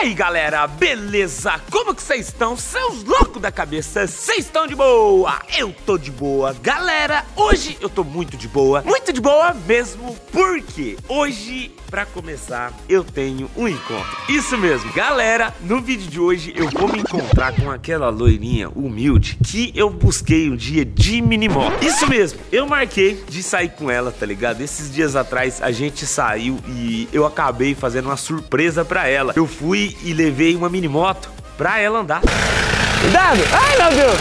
aí galera, beleza? Como que vocês estão? Seus loucos da cabeça, vocês estão de boa? Eu tô de boa. Galera, hoje eu tô muito de boa mesmo, porque hoje, pra começar, eu tenho um encontro. Isso mesmo, galera, no vídeo de hoje eu vou me encontrar com aquela loirinha humilde que eu busquei um dia de minimoto. Isso mesmo, eu marquei de sair com ela, tá ligado? Esses dias atrás a gente saiu e eu acabei fazendo uma surpresa pra ela. Eu fui e levei uma minimoto pra ela andar. Cuidado! Ai, meu Deus!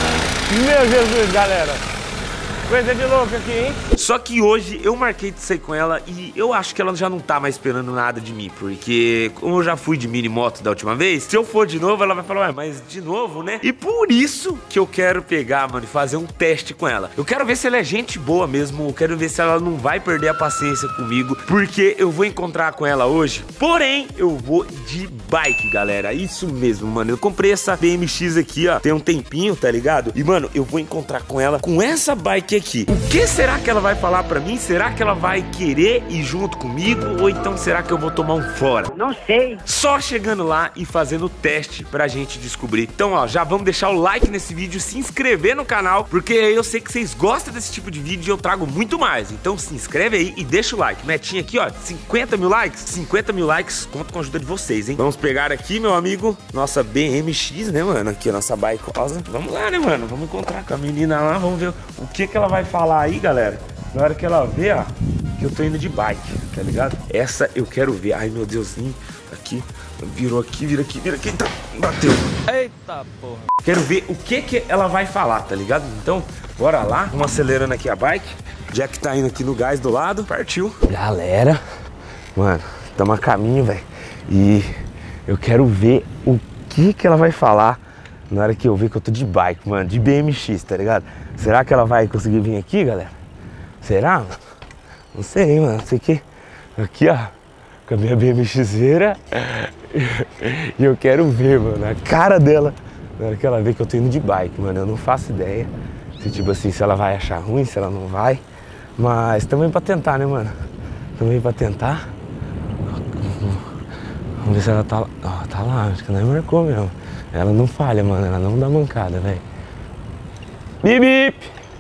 Meu Jesus, galera! Coisa de louco aqui, hein? Só que hoje eu marquei de sair com ela e eu acho que ela já não tá mais esperando nada de mim. Porque como eu já fui de minimoto da última vez, se eu for de novo, ela vai falar, ué, mas de novo, né? E por isso que eu quero pegar, mano, e fazer um teste com ela. Eu quero ver se ela é gente boa mesmo. Eu quero ver se ela não vai perder a paciência comigo. Porque eu vou encontrar com ela hoje. Porém, eu vou de bike, galera. Isso mesmo, mano. Eu comprei essa BMX aqui, ó, tem um tempinho, tá ligado? E, mano, eu vou encontrar com ela com essa bike aqui. O que será que ela vai falar pra mim? Será que ela vai querer ir junto comigo? Ou então será que eu vou tomar um fora? Não sei. Só chegando lá e fazendo o teste pra gente descobrir. Então, ó, já vamos deixar o like nesse vídeo, se inscrever no canal, porque eu sei que vocês gostam desse tipo de vídeo e eu trago muito mais. Então se inscreve aí e deixa o like. Metinha aqui, ó, 50 mil likes. 50 mil likes, conto com a ajuda de vocês, hein? Vamos pegar aqui, meu amigo, nossa BMX, né, mano? Aqui a nossa bike rosa. Vamos lá, né, mano? Vamos encontrar com a menina lá, vamos ver o que ela vai falar aí, galera. Na hora que ela vê, ó, que eu tô indo de bike, tá ligado? Essa eu quero ver. Ai, meu Deusinho, aqui, virou aqui, vira aqui, tá, bateu. Eita porra. Quero ver o que ela vai falar, tá ligado? Então, bora lá, vamos acelerando aqui a bike. Já que tá indo aqui no gás do lado, partiu. Galera, mano, estamos a caminho, velho. E eu quero ver o que ela vai falar na hora que eu ver que eu tô de bike, mano, de BMX, tá ligado? Será que ela vai conseguir vir aqui, galera? Será, mano? Não sei, mano. Sei que aqui, ó, com a minha BMXeira. E eu quero ver, mano, a cara dela na hora que ela vê que eu tô indo de bike, mano. Eu não faço ideia se, tipo assim, se ela vai achar ruim, se ela não vai. Mas também pra tentar, né, mano? Também pra tentar. Vamos ver se ela tá lá. Ó, tá lá, acho que não marcou mesmo. Ela não falha, mano. Ela não dá mancada, velho. Bip, bip!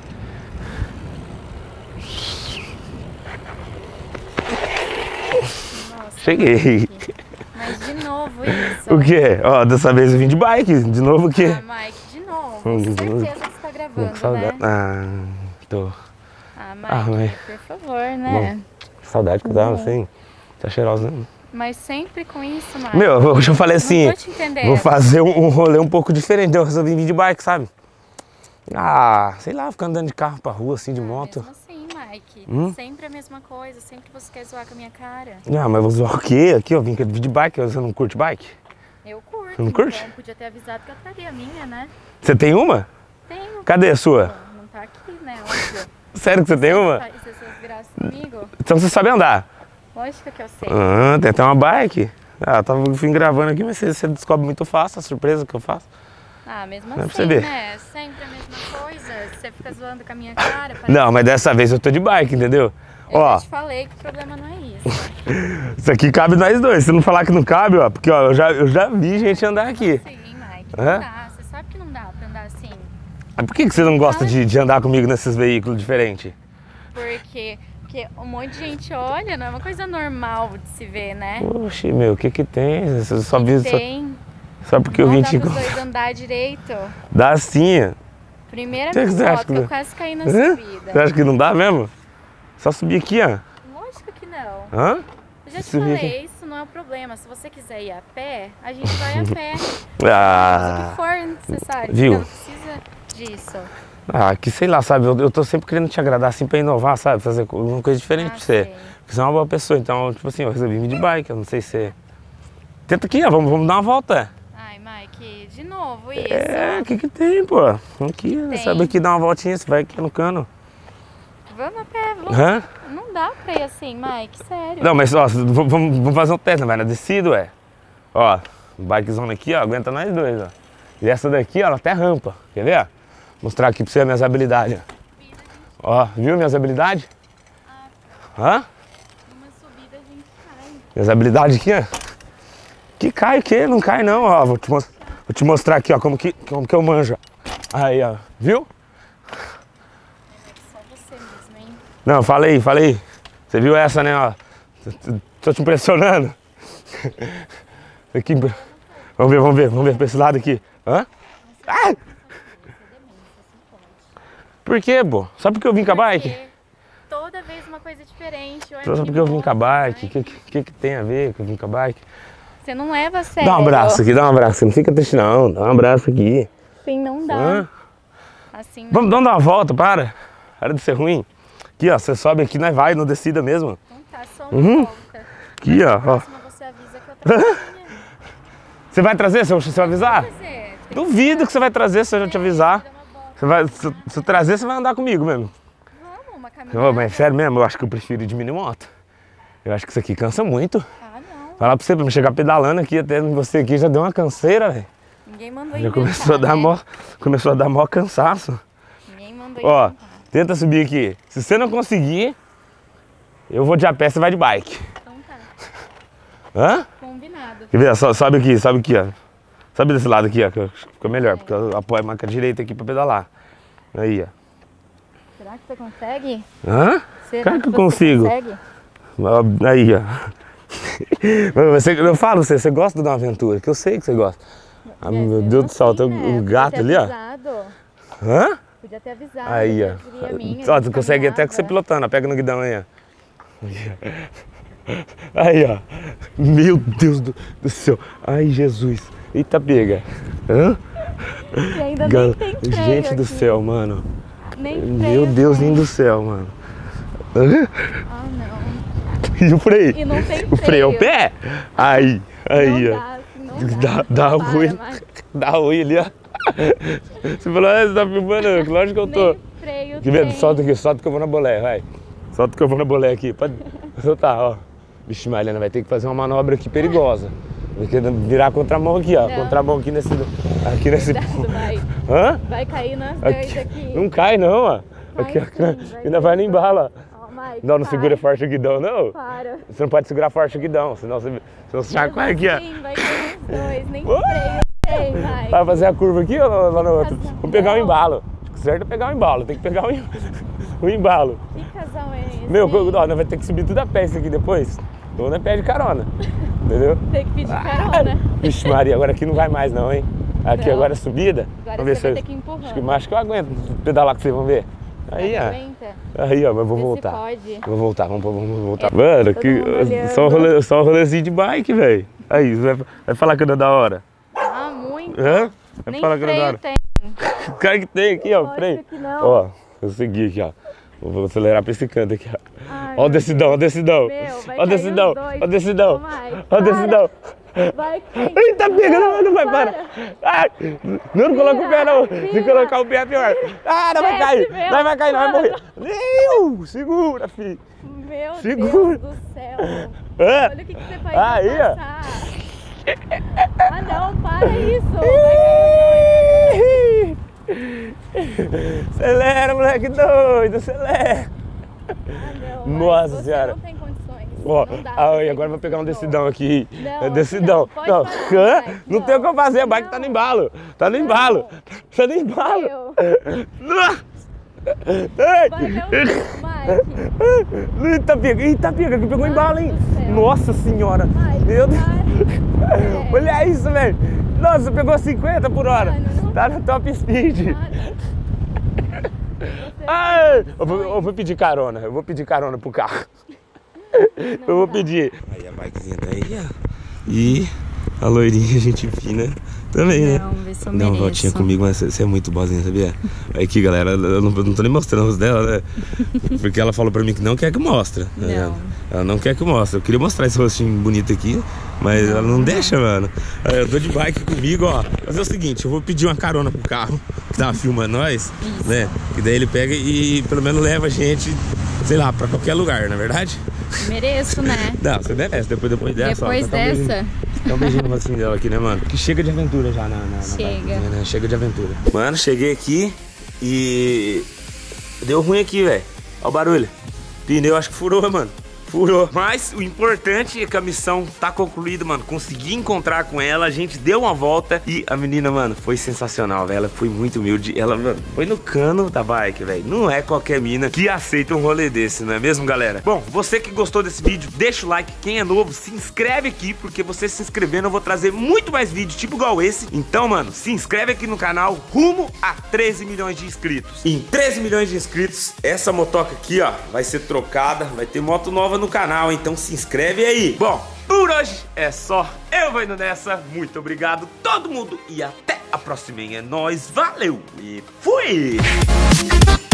Nossa, Cheguei. mas de novo isso. O quê? Ó, dessa vez eu vim de bike. De novo o quê? Ah, Mike, de novo. Certeza que você tá gravando, Com saudade. né? Ah, tô. Ah, Mike, mas- por favor, né? Que saudade que eu tava assim. Tá cheirosa, né? Mas sempre com isso, Mike. Meu, hoje eu falei assim, Não tô te entendendo. vou fazer um rolê um pouco diferente. Eu resolvi vir de bike, sabe? Ah, sei lá, ficar andando de carro pra rua, assim, de moto. Mesmo assim, Mike. Sempre a mesma coisa. Sempre você quer zoar com a minha cara. Ah, mas vou zoar o quê? Aqui, ó, vim de bike. Você não curte bike? Eu curto. Não curte? Então podia ter avisado que eu traria a minha, né? Você tem uma? Tenho. Cadê a sua? Não tá aqui, né? Óbvio. Sério que você tem uma? Faz essas graças comigo? Então você sabe andar? Lógico que eu sei. Ah, tem até uma bike. Ah, eu fui gravando aqui, mas você descobre muito fácil a surpresa que eu faço. Ah, mesmo Não é pra assim, você ver. né? Sempre a mesma coisa. Você fica zoando com a minha cara. Não, mas dessa vez eu tô de bike, entendeu? Eu Ó, já te falei que o problema não é isso. isso aqui cabe nós dois. Se não falar que não cabe, ó, porque ó, eu já vi gente andar aqui. Sim, Mike, Hã? não dá. Você sabe que não dá pra andar assim. Mas por que você não gosta de andar comigo nesses veículos diferentes? Porque um monte de gente olha, não é uma coisa normal de se ver, né? Oxi, meu, o que que tem? Você só viu Tem. só porque eu Não vim dá te pros dois andar direito. Dá sim. Primeira Que que você acha moto que que eu não- quase caí na Hã? subida. Você acha que não dá mesmo? Só subir aqui, ó. Lógico que não. Hã? Eu já te Subir falei, aqui. isso não é o problema. Se você quiser ir a pé, a gente vai a pé. O Ah, que for necessário. Viu? Não precisa disso. que sei lá, sabe? Eu tô sempre querendo te agradar assim pra inovar, sabe? Fazer uma coisa diferente pra você. Sei. Porque você é uma boa pessoa, então, tipo assim, eu resolvi vir de bike, eu não sei se... Tenta aqui, ó, vamos dar uma volta. Ai, Mike, de novo isso. O que que tem, pô? Aqui, Tem. sabe aqui, dar uma voltinha, você vai aqui no cano. Vamos a pé, vamos. Hã? Não dá pra ir assim, Mike, sério. Não, mas ó, vamos fazer um teste, vai na descida, ué. Ó, bikezona aqui, ó, aguenta nós dois, ó. E essa daqui, ó, ela até rampa, quer ver? Mostrar aqui pra você as minhas habilidades. Ó, viu minhas habilidades? Hã? Uma subida a gente cai. Minhas habilidades aqui, ó. Que cai o quê? Não cai não, ó. Vou te mostrar aqui, ó, como que eu manjo. Aí, ó. Viu? Só você mesmo, hein? Não, falei. Você viu essa, né, ó? Tô te impressionando. Aqui. Vamos ver pra esse lado aqui. Hã? Ah! Por quê, pô? Só porque eu vim com a bike? Toda vez uma coisa diferente. Só porque eu vim com a bike. O que tem a ver com eu vim com a bike? Você não leva a sério. Dá um abraço aqui, dá um abraço. Não fica triste não, dá um abraço aqui. Sim, não dá. Hã? Assim, Vamos dar uma volta, para de ser ruim. Aqui, ó, você sobe aqui, nós vai, não descida mesmo. Não tá, só uma volta. Aqui, ó. Próxima você avisa que eu trago. Você vai trazer, se eu avisar? Duvido que você vai trazer se eu te avisar. Se eu trazer, você vai andar comigo mesmo. Vamos, uma caminhada. Oh, mas sério mesmo, eu acho que eu prefiro ir de mini moto. Eu acho que isso aqui cansa muito. Ah, não. Falar pra você, pra me chegar pedalando aqui, até você aqui já deu uma canseira, velho. Ninguém mandou Já inventar, começou a dar mó cansaço. Ninguém mandou Ó, inventar. tenta subir aqui. Se você não conseguir, eu vou de a pé, você vai de bike. Então tá, Hã? combinado. Quer ver? Sobe aqui, ó. Sobe desse lado aqui, ó, que eu acho que fica melhor, porque eu apoio a marca direita aqui pra pedalar. Aí, ó. Será que você consegue? Hã? Será Claro que eu você consigo. consegue? Aí, ó. Eu falo, você gosta de dar uma aventura, que eu sei que você gosta. Ah, meu Deus do céu, tem um gato ali, ó. Hã? Podia ter avisado. Aí, ó. Só, tu consegue até que você pilotando, ó. Pega no guidão aí, ó. Aí, ó. Meu Deus do céu. Ai, Jesus. Eita, pega. Hã? E ainda nem tem freio Gente do aqui. céu, mano. Nem Meu freio Deus tem. do céu, mano. Hã? Ah, não. E o freio? E não tem O freio é o pé? Aí, Não ó. dá, assim, não dá. Dá Para, ruim. Marcos. Dá ruim ali, ó. Você falou, você tá filmando? Lógico que eu tô. Nem freio Quer ver? tem. Solta aqui, solta que eu vou na bolé, vai. Solta que eu vou na bolé aqui. Pode soltar, ó. Vixe, Mariana, vai ter que fazer uma manobra aqui perigosa. Porque virar contramão aqui, ó. Não. Contramão aqui nesse. Cuidado, vai. Hã? Vai cair nós dois aqui. Não cai, não, ó. Vai Aqui, ó. sim, vai Ainda vai no embala. Ó, Mike, Não, não para. segura forte o guidão, não. Para. Você não pode segurar forte o guidão, senão você chacoalha aqui, ó. Sim, vai cair os dois. Nem Uh! freio tem, vai. Vai fazer a curva aqui ou lá no outro? casal. Vamos pegar o Não. embalo. Acho que o certo é pegar o embalo, tem que pegar o embalo. Que casal é esse? Meu, ó, nós vai ter que subir tudo a pé isso aqui depois. Ou nós pede carona, entendeu? Tem que pedir carona. Vixe Maria, agora aqui não vai mais não, hein? Aqui Não. agora é subida. Agora Vamos ver você se vai ter que empurrar. Acho que eu aguento pedalar com você, vamos ver. Aí, ó. Aguenta? Aí, ó, mas vou Vê se voltar. pode. Vou voltar, vamos voltar. Mano, todo mundo olhando. só um rolezinho de bike, velho. Aí, vai falar que não é da hora. Ah, muito. Hã? Vai Nem falar que não é da freio hora. tem. Cara que tem aqui, ó, Lógico freio. que não. Ó, eu segui aqui, ó. Vou acelerar pra esse canto aqui, ó. Ai, Ó o meu decidão, ó o decidão. Meu, vai Ó o cair decidão, os dois. ó o decidão. Ô, Mike, Ó o decidão. Vai cair. Eita, pega, não vai parar. Ai, não coloca o pé, não. Se Vira. colocar o pé é pior. Ah, não vai Desce, cair. meu, Não vai cair, não vai morrer. Segura, filho. Meu Segura. Deus do céu. Hã? Olha o que você faz Aí, ó. passar. Ah, não, para isso. Acelera, moleque doido, acelera. Ah, não, Nossa você Senhora. não tem condições. Ó, Não dá. aí, agora eu vou pegar um decidão aqui. Não, É decidão. não, pode Não, parar, hã? Mike, Não tem o que eu fazer, a bike tá no embalo. Tá no embalo. Tá no embalo. Meu. Ai. Vai ver o Mike. Eita, pega, que pegou embalo, hein? do céu. Nossa Senhora. Mike, Meu Deus. para. Olha isso, velho. Nossa, pegou 50 por hora. Mano, Tá no top speed. Para. Ai, eu vou pedir carona, pro carro. Eu vou pedir. Aí a bikezinha tá aí, ó. E a loirinha, gente fina também, né? Não, vê se eu Dá uma mereço. voltinha comigo, mas você é muito boazinha, sabia? Aqui, galera, eu não tô nem mostrando os dela, né? Porque ela falou pra mim que não quer que mostre. Tá vendo? Ela não quer que mostre. Eu queria mostrar esse rostinho bonito aqui, mas ela não deixa, mano. Aí eu tô de bike comigo, ó. Fazer o seguinte, eu vou pedir uma carona pro carro que tava filmando nós, né? E daí ele pega e pelo menos leva a gente, sei lá, pra qualquer lugar, não é verdade? Mereço, né? Não, você merece, depois dessa. Depois ó, tá um beijinho- dessa. Dá um beijinho no rocinho dela aqui, né, mano? Que chega de aventura já na Chega. bikezinha, né? Chega de aventura. Mano, cheguei aqui e deu ruim aqui, velho. Olha o barulho. Pneu acho que furou, mano. furou. Mas o importante é que a missão tá concluída, mano. Consegui encontrar com ela, a gente deu uma volta e a menina, mano, foi sensacional, velho. Ela foi muito humilde. Ela, mano, foi no cano da bike, velho. Não é qualquer mina que aceita um rolê desse, não é mesmo, galera? Bom, você que gostou desse vídeo, deixa o like. Quem é novo, se inscreve aqui, porque você se inscrevendo eu vou trazer muito mais vídeos, tipo igual esse. Então, mano, se inscreve aqui no canal, rumo a 13 milhões de inscritos. Em 13 milhões de inscritos, essa motoca aqui, ó, vai ser trocada, vai ter moto nova no canal, então se inscreve aí. Bom, por hoje é só. Eu vou indo nessa. Muito obrigado todo mundo e até a próxima. É nóis, valeu e fui!